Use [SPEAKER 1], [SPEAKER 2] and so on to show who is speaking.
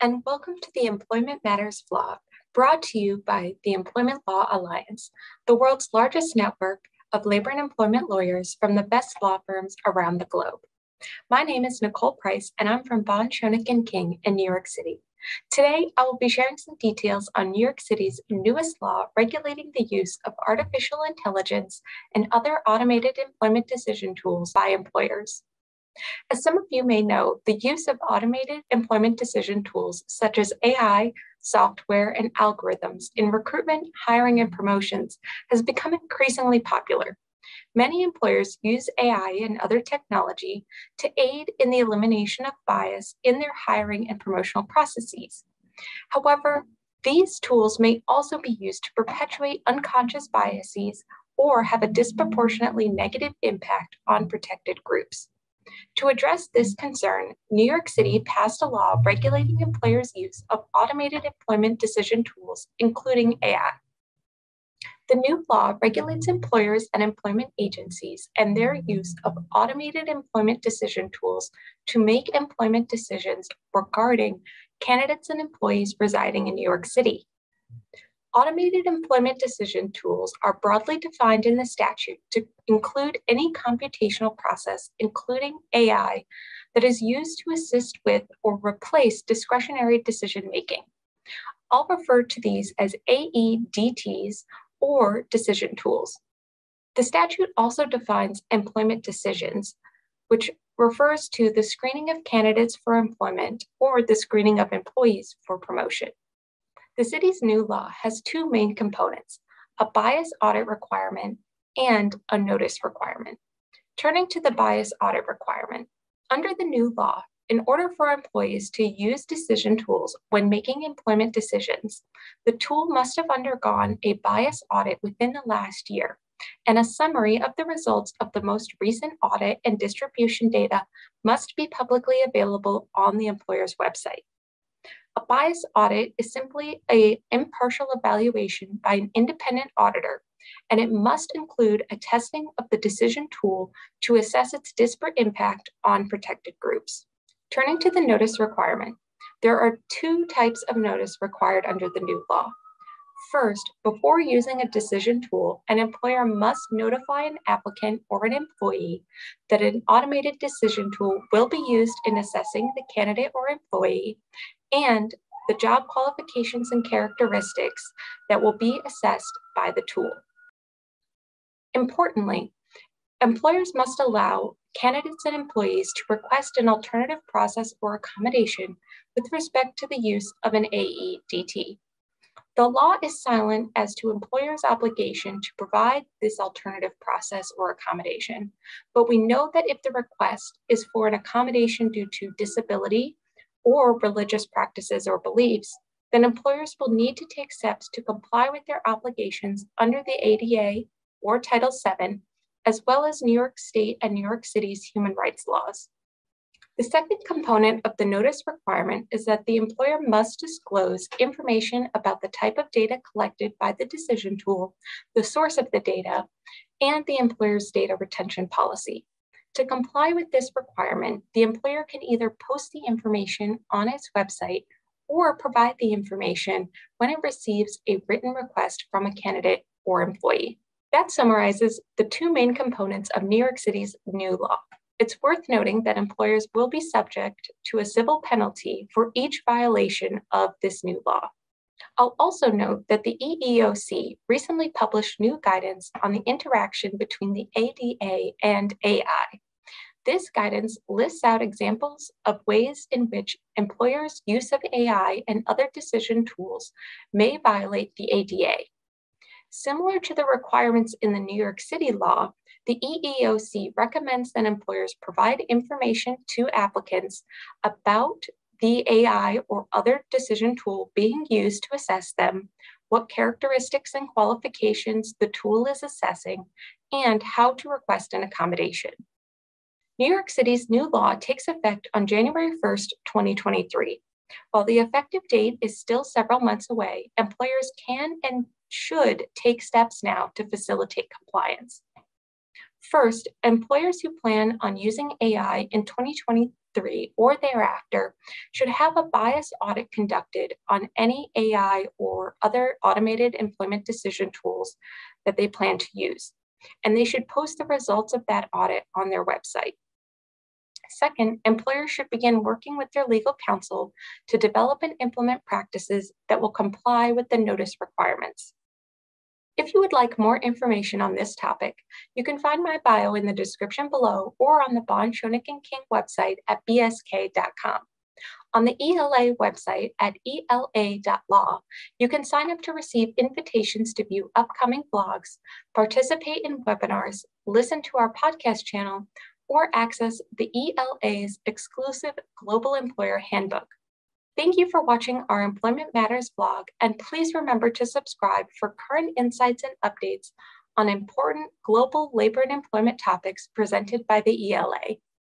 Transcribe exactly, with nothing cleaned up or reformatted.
[SPEAKER 1] and welcome to the Employment Matters vlog, brought to you by the Employment Law Alliance, the world's largest network of labor and employment lawyers from the best law firms around the globe. My name is Nicole Price, and I'm from Bond, Schoenig and King in New York City. Today, I will be sharing some details on New York City's newest law regulating the use of artificial intelligence and other automated employment decision tools by employers. As some of you may know, the use of automated employment decision tools such as A I, software, and algorithms in recruitment, hiring, and promotions has become increasingly popular. Many employers use A I and other technology to aid in the elimination of bias in their hiring and promotional processes. However, these tools may also be used to perpetuate unconscious biases or have a disproportionately negative impact on protected groups. To address this concern, New York City passed a law regulating employers' use of automated employment decision tools, including A I. The new law regulates employers and employment agencies and their use of automated employment decision tools to make employment decisions regarding candidates and employees residing in New York City. Automated employment decision tools are broadly defined in the statute to include any computational process, including A I, that is used to assist with or replace discretionary decision-making. I'll refer to these as A E D Ts or decision tools. The statute also defines employment decisions, which refers to the screening of candidates for employment or the screening of employees for promotion. The city's new law has two main components, a bias audit requirement and a notice requirement. Turning to the bias audit requirement, under the new law, in order for employees to use decision tools when making employment decisions, the tool must have undergone a bias audit within the last year, and a summary of the results of the most recent audit and distribution data must be publicly available on the employer's website. A bias audit is simply an impartial evaluation by an independent auditor, and it must include a testing of the decision tool to assess its disparate impact on protected groups. Turning to the notice requirement, there are two types of notice required under the new law. First, before using a decision tool, an employer must notify an applicant or an employee that an automated decision tool will be used in assessing the candidate or employee and the job qualifications and characteristics that will be assessed by the tool. Importantly, employers must allow candidates and employees to request an alternative process or accommodation with respect to the use of an A E D T. The law is silent as to employers' obligation to provide this alternative process or accommodation, but we know that if the request is for an accommodation due to disability or religious practices or beliefs, then employers will need to take steps to comply with their obligations under the A D A or Title seven, as well as New York State and New York City's human rights laws. The second component of the notice requirement is that the employer must disclose information about the type of data collected by the decision tool, the source of the data, and the employer's data retention policy. To comply with this requirement, the employer can either post the information on its website or provide the information when it receives a written request from a candidate or employee. That summarizes the two main components of New York City's new law. It's worth noting that employers will be subject to a civil penalty for each violation of this new law. I'll also note that the E E O C recently published new guidance on the interaction between the A D A and A I. This guidance lists out examples of ways in which employers' use of A I and other decision tools may violate the A D A. Similar to the requirements in the New York City law, the E E O C recommends that employers provide information to applicants about the A I or other decision tool being used to assess them, what characteristics and qualifications the tool is assessing, and how to request an accommodation. New York City's new law takes effect on January first, twenty twenty-three. While the effective date is still several months away, employers can and should take steps now to facilitate compliance. First, employers who plan on using A I in twenty twenty-three or thereafter should have a bias audit conducted on any A I or other automated employment decision tools that they plan to use, and they should post the results of that audit on their website. Second, employers should begin working with their legal counsel to develop and implement practices that will comply with the notice requirements. If you would like more information on this topic, you can find my bio in the description below or on the Bond, Schoenig and King website at b s k dot com. On the E L A website at e l a dot law, you can sign up to receive invitations to view upcoming blogs, participate in webinars, listen to our podcast channel, or access the E L A's exclusive Global Employer Handbook. Thank you for watching our Employment Matters blog, and please remember to subscribe for current insights and updates on important global labor and employment topics presented by the E L A.